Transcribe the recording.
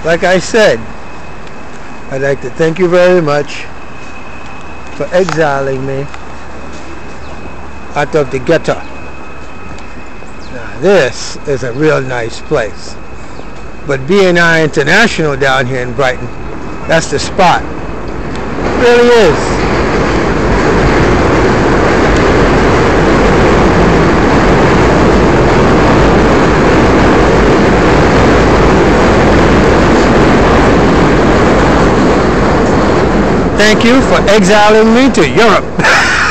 like I said, I'd like to thank you very much for exiling me out of the ghetto. Now this is a real nice place. But BNI International down here in Brighton, that's the spot. It really is. Thank you for exiling me to Europe.